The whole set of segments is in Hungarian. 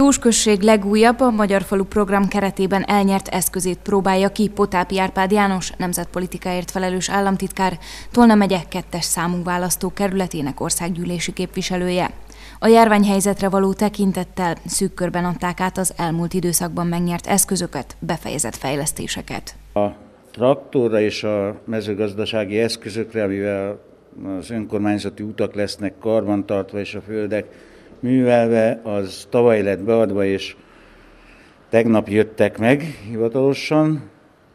Jós község legújabb, a Magyar Falu program keretében elnyert eszközét próbálja ki Potápi Árpád János, nemzetpolitikáért felelős államtitkár, Tolna megye 2. számú választókerületének országgyűlési képviselője. A járványhelyzetre való tekintettel szűk körben adták át az elmúlt időszakban megnyert eszközöket, befejezett fejlesztéseket. A traktorra és a mezőgazdasági eszközökre, amivel az önkormányzati utak lesznek karbantartva és a földek művelve, az tavaly lett beadva, és tegnap jöttek meg hivatalosan.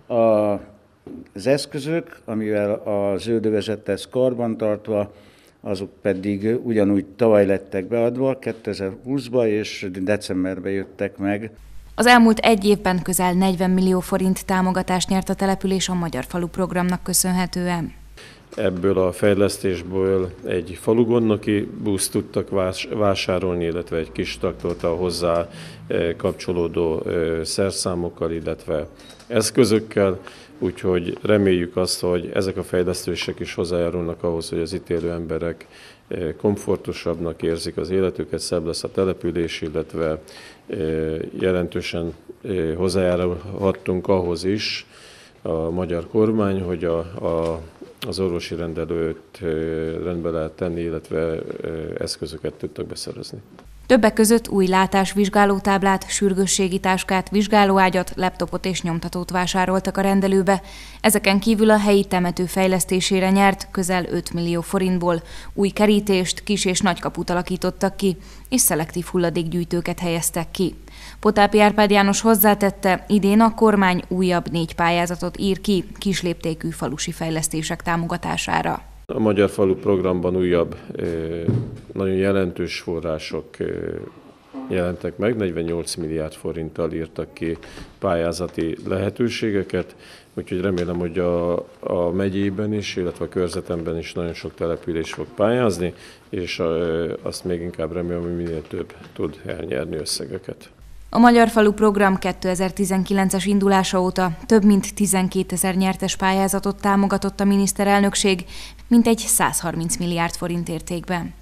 Az eszközök, amivel a zöldövezet lesz karbantartva, azok pedig ugyanúgy tavaly lettek beadva, 2020-ban, és decemberben jöttek meg. Az elmúlt egy évben közel 40 millió forint támogatást nyert a település a Magyar Falu programnak köszönhetően. Ebből a fejlesztésből egy falugondnoki buszt tudtak vásárolni, illetve egy kis traktort a hozzá kapcsolódó szerszámokkal, illetve eszközökkel. Úgyhogy reméljük azt, hogy ezek a fejlesztések is hozzájárulnak ahhoz, hogy az itt élő emberek komfortosabbnak érzik az életüket, szebb lesz a település, illetve jelentősen hozzájárulhattunk ahhoz is a magyar kormány, hogy az orvosi rendelőt rendbe lehet tenni, illetve eszközöket tudtak beszerezni. Többek között új látásvizsgálótáblát, sürgősségi táskát, vizsgálóágyat, laptopot és nyomtatót vásároltak a rendelőbe. Ezeken kívül a helyi temető fejlesztésére nyert közel 5 millió forintból új kerítést, kis- és nagykaput alakítottak ki, és szelektív hulladékgyűjtőket helyeztek ki. Potápi Árpád János hozzátette, idén a kormány újabb 4 pályázatot ír ki kisléptékű falusi fejlesztések támogatására. A Magyar Falu programban újabb, nagyon jelentős források jelentek meg, 48 milliárd forinttal írtak ki pályázati lehetőségeket, úgyhogy remélem, hogy a megyében is, illetve a körzetemben is nagyon sok település fog pályázni, és azt még inkább remélem, hogy minél több tud elnyerni összegeket. A Magyar Falu program 2019-es indulása óta több mint 12 000 nyertes pályázatot támogatott a miniszterelnökség, mintegy 130 milliárd forint értékben.